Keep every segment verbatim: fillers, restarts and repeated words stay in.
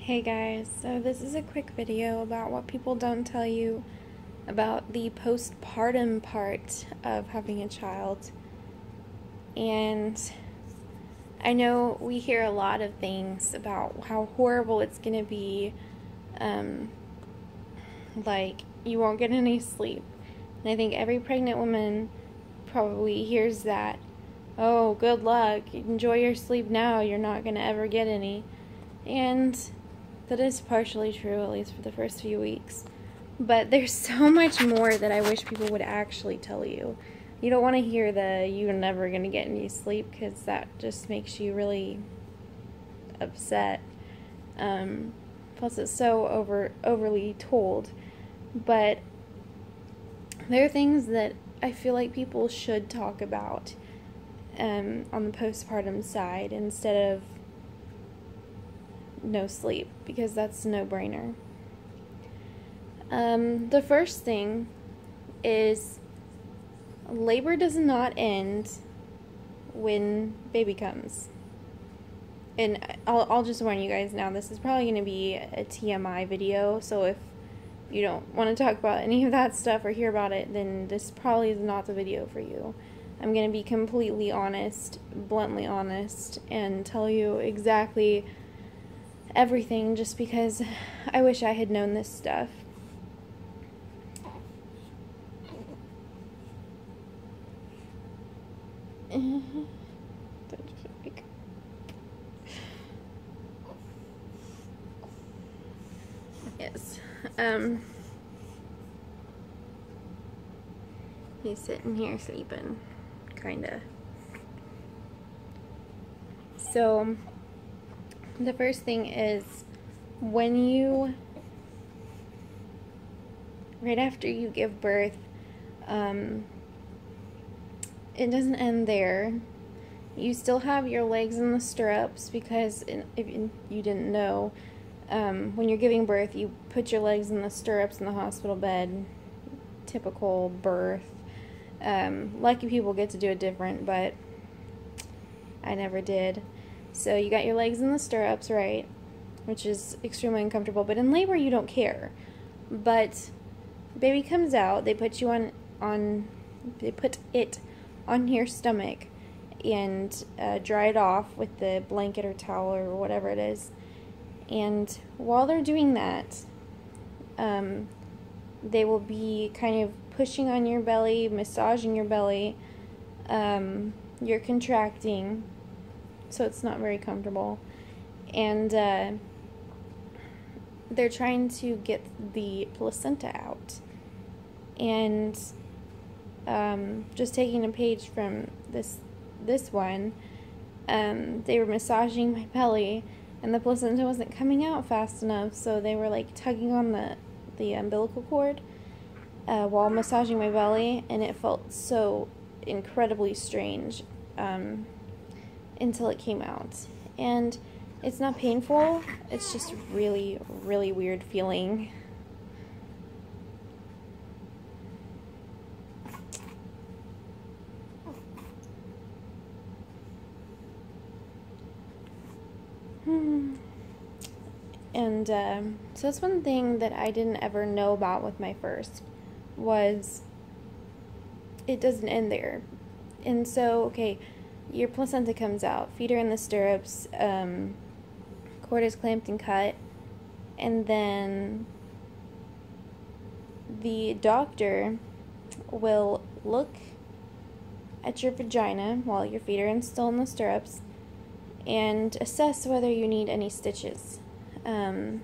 Hey guys, so this is a quick video about what people don't tell you about the postpartum part of having a child. And I know we hear a lot of things about how horrible it's going to be, um, like you won't get any sleep. And I think every pregnant woman probably hears that. Oh, good luck, enjoy your sleep now, you're not going to ever get any. And that is partially true, at least for the first few weeks. But there's so much more that I wish people would actually tell you. You don't want to hear the you're never going to get any sleep, because that just makes you really upset. Um, plus it's so over overly told. But there are things that I feel like people should talk about um, on the postpartum side instead of no sleep, because that's a no-brainer. Um, the first thing is labor does not end when baby comes. And I'll, I'll just warn you guys now, this is probably going to be a T M I video, so if you don't want to talk about any of that stuff or hear about it, then this probably is not the video for you. I'm going to be completely honest, bluntly honest, and tell you exactly everything, just because I wish I had known this stuff. Yes. Um, he's sitting here sleeping, kinda. So the first thing is, when you, right after you give birth, um, it doesn't end there. You still have your legs in the stirrups, because in, if you didn't know, um, when you're giving birth, you put your legs in the stirrups in the hospital bed. Typical birth. Um, lucky people get to do it different, but I never did. So you got your legs in the stirrups, right, which is extremely uncomfortable, but in labor you don't care. But baby comes out, they put you on, on they put it on your stomach and uh, dry it off with the blanket or towel or whatever it is. And while they're doing that, um, they will be kind of pushing on your belly, massaging your belly. Um, you're contracting, so it's not very comfortable, and uh, they're trying to get the placenta out. And um, just taking a page from this this one, um, they were massaging my belly, and the placenta wasn't coming out fast enough, so they were like tugging on the the umbilical cord uh, while massaging my belly, and it felt so incredibly strange. Um, until it came out. And it's not painful, it's just really, really weird feeling. Hmm. And um, so that's one thing that I didn't ever know about with my first, was it doesn't end there. And so, okay, your placenta comes out, feet are in the stirrups, um, cord is clamped and cut, and then the doctor will look at your vagina while your feet are still in the stirrups and assess whether you need any stitches. Um,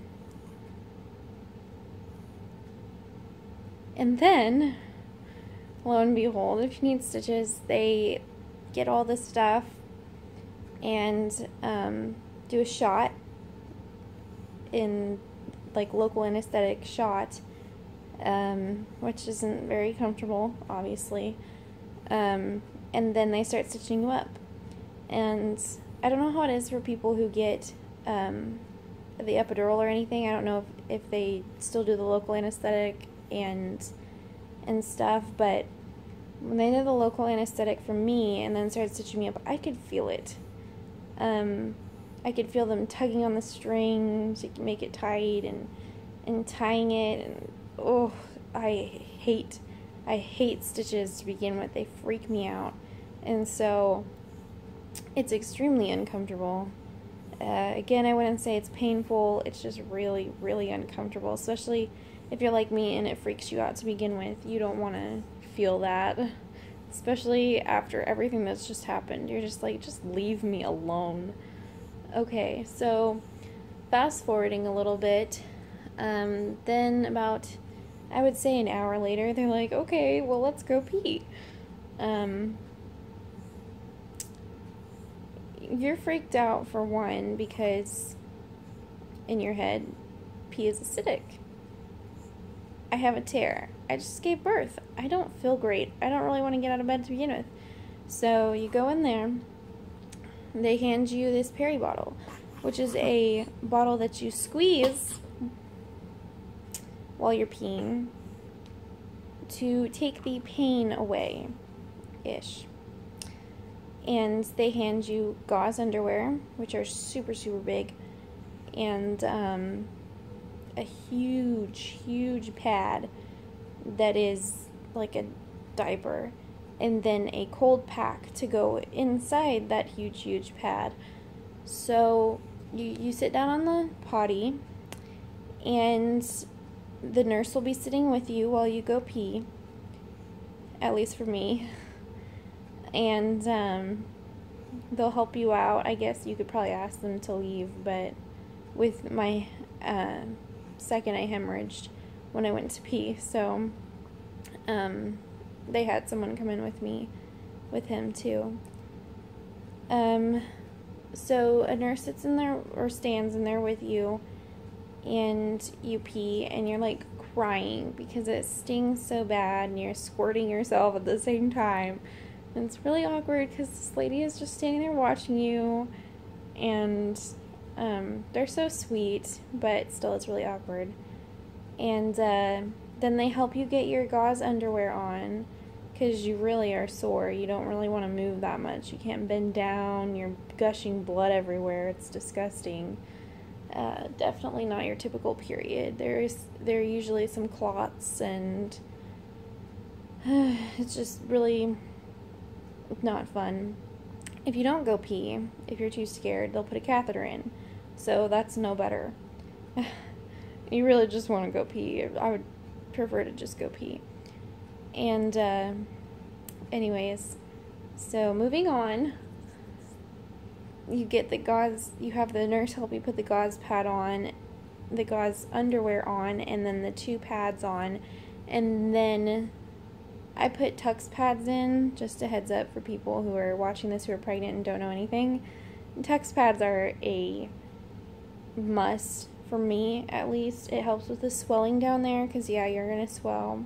and then, lo and behold, if you need stitches, they get all this stuff and um, do a shot in like local anesthetic shot, um, which isn't very comfortable, obviously, um, and then they start stitching you up. And I don't know how it is for people who get um, the epidural or anything. I don't know if, if they still do the local anesthetic and and stuff, but when they did the local anesthetic for me and then started stitching me up, I could feel it. Um, I could feel them tugging on the string to make it tight and and tying it, and oh, I hate I hate stitches to begin with. They freak me out. And so it's extremely uncomfortable. Uh, again, I wouldn't say it's painful. It's just really, really uncomfortable, especially if you're like me and it freaks you out to begin with. You don't want to feel that, especially after everything that's just happened. You're just like, just leave me alone. Okay, so fast forwarding a little bit, um, then about, I would say an hour later, they're like, okay, well, let's go pee. Um, you're freaked out for one, because in your head, pee is acidic. I have a tear. I just gave birth. I don't feel great. I don't really want to get out of bed to begin with. So you go in there, they hand you this Peri bottle, which is a bottle that you squeeze while you're peeing to take the pain away, ish. And they hand you gauze underwear, which are super, super big, and um, a huge, huge pad that is like a diaper, and then a cold pack to go inside that huge, huge pad. So you, you sit down on the potty, and the nurse will be sitting with you while you go pee, at least for me. And um, they'll help you out. I guess you could probably ask them to leave, but with my uh, second, I hemorrhaged when I went to pee, so um, they had someone come in with me, with him too. Um, so a nurse sits in there or stands in there with you, and you pee, and you're like crying because it stings so bad, and you're squirting yourself at the same time. And it's really awkward because this lady is just standing there watching you, and um, they're so sweet, but still it's really awkward. And uh, then they help you get your gauze underwear on because you really are sore. You don't really want to move that much. You can't bend down. You're gushing blood everywhere. It's disgusting. Uh, definitely not your typical period. There's there are usually some clots, and uh, it's just really not fun. If you don't go pee, if you're too scared, they'll put a catheter in. So that's no better. You really just want to go pee. I would prefer to just go pee. And uh, anyways, so moving on, you get the gauze, you have the nurse help you put the gauze pad on, the gauze underwear on, and then the two pads on, and then I put Tux pads in, just a heads up for people who are watching this who are pregnant and don't know anything. Tux pads are a must for me, at least. It helps with the swelling down there, because yeah, you're going to swell.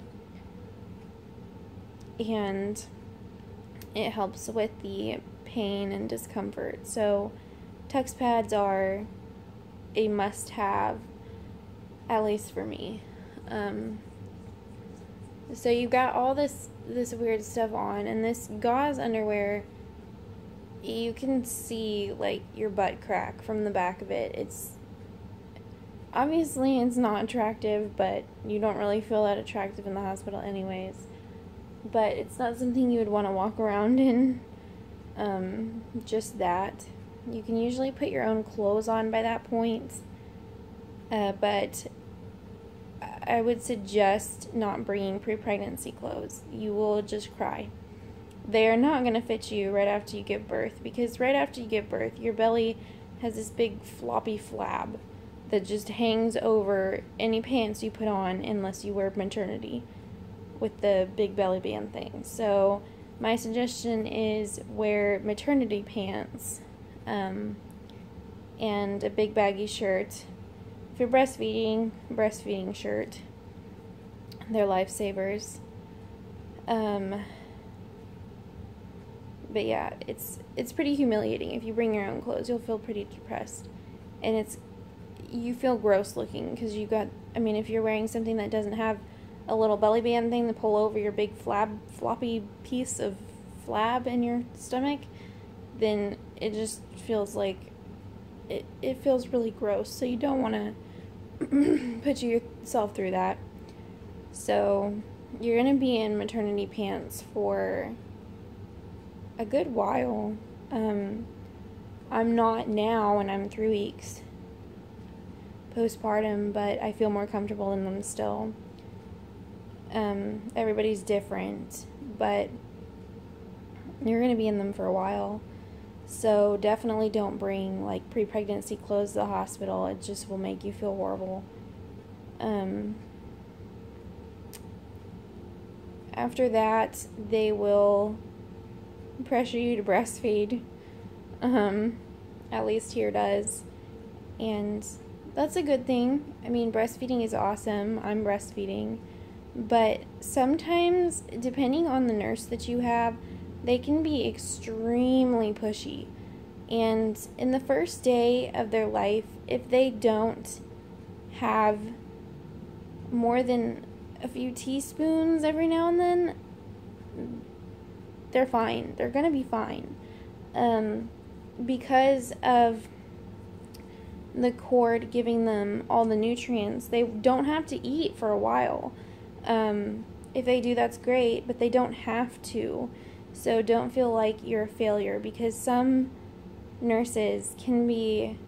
And it helps with the pain and discomfort. So Tux pads are a must-have, at least for me. Um... So you've got all this this weird stuff on, and this gauze underwear, you can see like your butt crack from the back of it. It's obviously it's not attractive, but you don't really feel that attractive in the hospital anyways. But it's not something you would want to walk around in. Um, just that. You can usually put your own clothes on by that point, uh, but I would suggest not bringing pre-pregnancy clothes. You will just cry. They are not going to fit you right after you give birth, because right after you give birth, your belly has this big floppy flab that just hangs over any pants you put on unless you wear maternity with the big belly band thing. So my suggestion is wear maternity pants um, and a big baggy shirt. If you're breastfeeding, breastfeeding shirt. They're lifesavers. Um, but yeah, it's it's pretty humiliating. If you bring your own clothes, you'll feel pretty depressed. And it's, you feel gross looking because you got, I mean, if you're wearing something that doesn't have a little belly band thing to pull over your big flab, floppy piece of flab in your stomach, then it just feels like it, it feels really gross, so you don't want to put yourself through that. So you're going to be in maternity pants for a good while. Um, I'm not now, and I'm three weeks postpartum, but I feel more comfortable in them still. Um, everybody's different, but you're going to be in them for a while. So definitely don't bring like pre-pregnancy clothes to the hospital. It just will make you feel horrible. Um, after that, they will pressure you to breastfeed. Um, at least here does. And that's a good thing. I mean, breastfeeding is awesome. I'm breastfeeding. But sometimes, depending on the nurse that you have, they can be extremely pushy. And in the first day of their life, if they don't have more than a few teaspoons every now and then, they're fine. They're going to be fine. Um, because of the cord giving them all the nutrients, they don't have to eat for a while. Um, if they do, that's great, but they don't have to. So don't feel like you're a failure, because some nurses can be,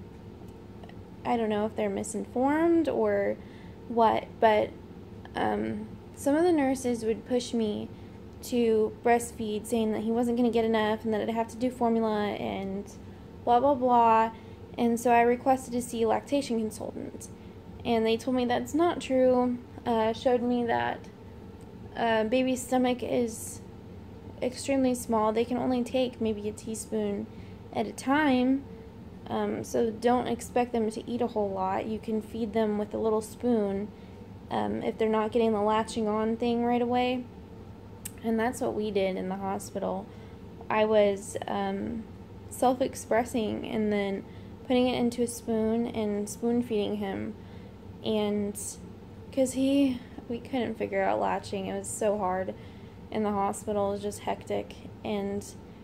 I don't know if they're misinformed or what, but um, some of the nurses would push me to breastfeed, saying that he wasn't going to get enough and that I'd have to do formula and blah, blah, blah. And so I requested to see a lactation consultant. And they told me that's not true. Uh, showed me that uh, baby's stomach is extremely small. They can only take maybe a teaspoon at a time. Um, so don't expect them to eat a whole lot. You can feed them with a little spoon um, if they're not getting the latching on thing right away. And that's what we did in the hospital. I was um, self-expressing and then putting it into a spoon and spoon feeding him. And because he, we couldn't figure out latching. It was so hard in the hospital. It was just hectic. And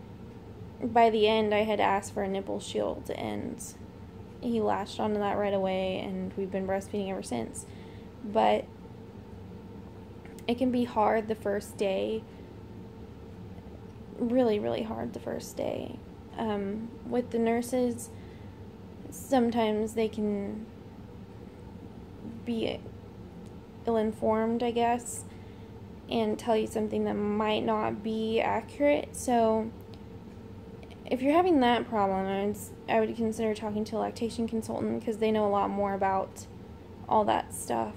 by the end, I had asked for a nipple shield, and he latched onto that right away, and we've been breastfeeding ever since. But it can be hard the first day. Really, really hard the first day. Um, with the nurses, sometimes they can be ill-informed, I guess, and tell you something that might not be accurate. So if you're having that problem, I would, I would consider talking to a lactation consultant, because they know a lot more about all that stuff.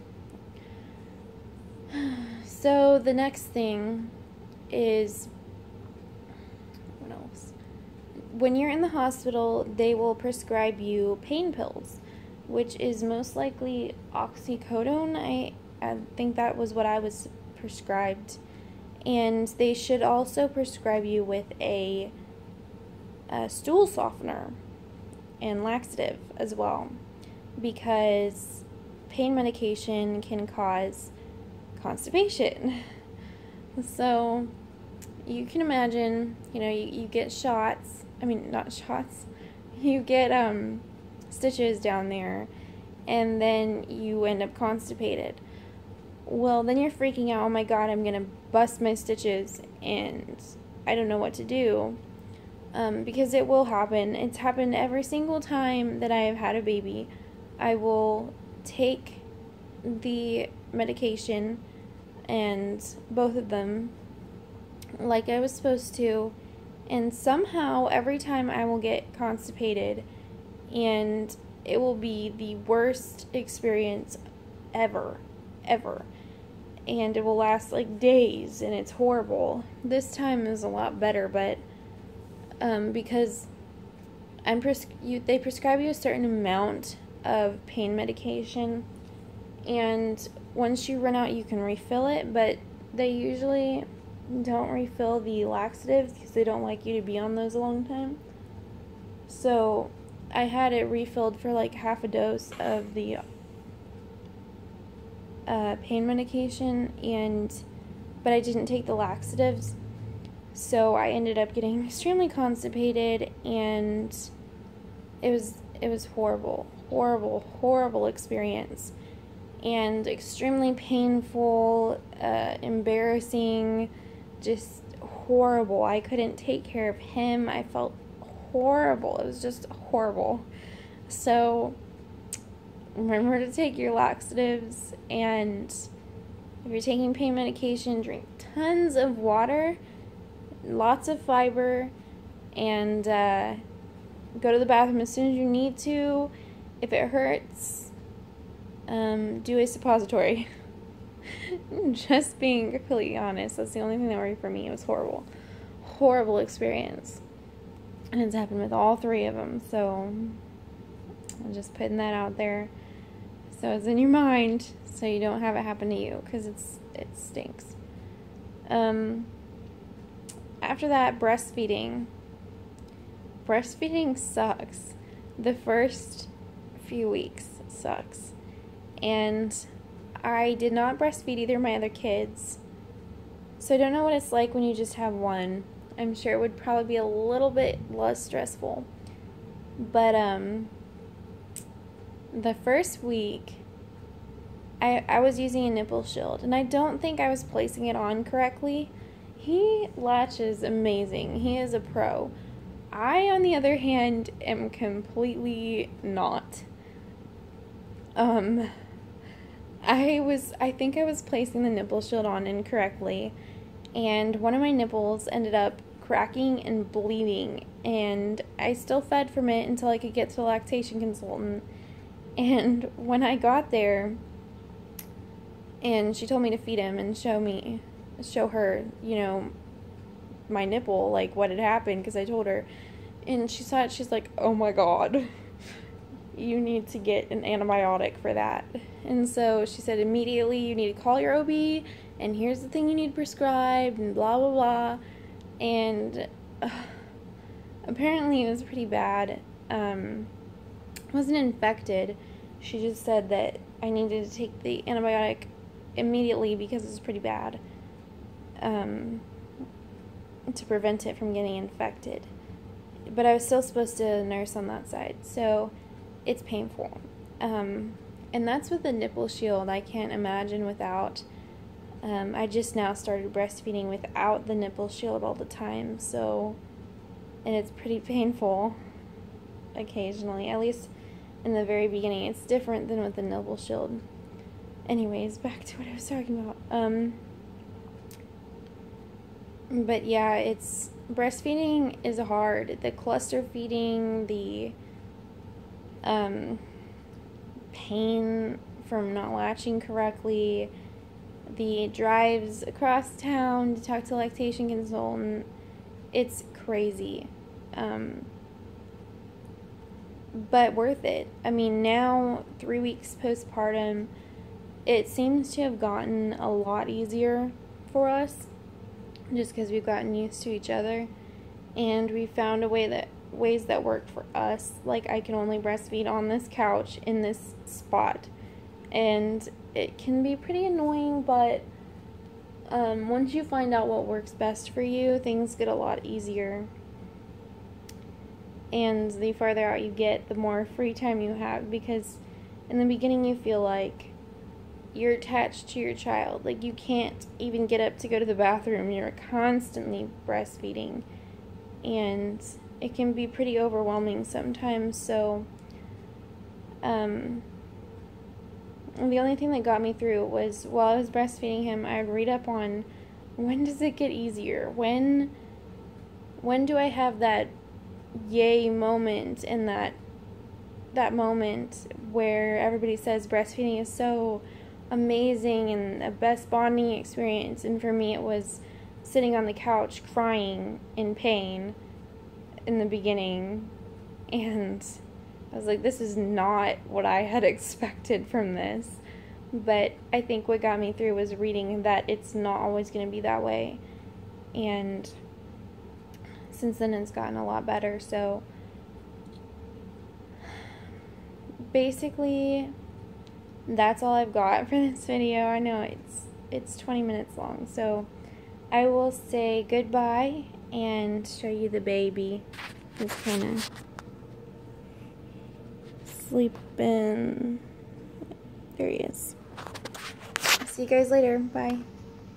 So the next thing is, what else? When you're in the hospital, they will prescribe you pain pills, which is most likely oxycodone. I, I think that was what I was prescribed. And they should also prescribe you with a, a stool softener and laxative as well, because pain medication can cause constipation. So you can imagine, you know, you, you get shots, I mean, not shots, you get um, stitches down there, and then you end up constipated. Well, then you're freaking out, oh my god, I'm going to bust my stitches, and I don't know what to do, um, because it will happen. It's happened every single time that I have had a baby. I will take the medication, and both of them, like I was supposed to, and somehow every time I will get constipated, and it will be the worst experience ever, ever, and it will last like days, and it's horrible. This time is a lot better, but um, because I'm pres- you, they prescribe you a certain amount of pain medication, and once you run out, you can refill it, but they usually don't refill the laxatives because they don't like you to be on those a long time. So I had it refilled for like half a dose of the uh, pain medication, and but I didn't take the laxatives, so I ended up getting extremely constipated and it was it was horrible, horrible, horrible experience, and extremely painful, uh, embarrassing, just horrible. I couldn't take care of him. I felt horrible. It was just horrible. So remember to take your laxatives, and if you're taking pain medication, drink tons of water, lots of fiber, and uh, go to the bathroom as soon as you need to. If it hurts, um, do a suppository. Just being completely honest, that's the only thing that worked for me. It was horrible. Horrible experience. And it's happened with all three of them, so I'm just putting that out there. So it's in your mind, so you don't have it happen to you, because it's it stinks. Um, after that, breastfeeding. Breastfeeding sucks. The first few weeks sucks. And I did not breastfeed either of my other kids, so I don't know what it's like when you just have one. I'm sure it would probably be a little bit less stressful. But um, the first week, I, I was using a nipple shield, and I don't think I was placing it on correctly. He latches amazing. He is a pro. I, on the other hand, am completely not. Um, I was, I think I was placing the nipple shield on incorrectly, and one of my nipples ended up cracking and bleeding, and I still fed from it until I could get to a lactation consultant. And when I got there, and she told me to feed him and show me, show her, you know, my nipple, like what had happened, because I told her, and she saw it, she's like, oh my god, you need to get an antibiotic for that. And so she said, immediately you need to call your O B, and here's the thing you need prescribed, and blah blah blah. And uh, apparently it was pretty bad. Um, it wasn't infected. She just said that I needed to take the antibiotic immediately because it was pretty bad, um, to prevent it from getting infected. But I was still supposed to nurse on that side, so it's painful. Um, and that's with the nipple shield. I can't imagine without. Um, I just now started breastfeeding without the nipple shield all the time, so, and it's pretty painful occasionally, at least in the very beginning. It's different than with the nipple shield. Anyways, back to what I was talking about. Um, but yeah, it's, breastfeeding is hard. The cluster feeding, the um, pain from not latching correctly, the drives across town to talk to a lactation consultant, it's crazy. Um, but worth it. I mean, now, three weeks postpartum, it seems to have gotten a lot easier for us, just because we've gotten used to each other, and we found a way that ways that work for us. Like, I can only breastfeed on this couch in this spot, and it can be pretty annoying, but um, once you find out what works best for you, things get a lot easier. And the farther out you get, the more free time you have, because in the beginning you feel like you're attached to your child. Like, you can't even get up to go to the bathroom. You're constantly breastfeeding, and it can be pretty overwhelming sometimes. So um, the only thing that got me through was, while I was breastfeeding him, I would read up on, when does it get easier? When, when do I have that yay moment, and that, that moment where everybody says breastfeeding is so amazing and the best bonding experience? And for me, it was sitting on the couch crying in pain in the beginning, and I was like, this is not what I had expected from this. But I think what got me through was reading that it's not always going to be that way, and since then it's gotten a lot better. So basically, that's all I've got for this video. I know it's it's twenty minutes long, so I will say goodbye and show you the baby. He's kind of sleeping. There he is. See you guys later. Bye.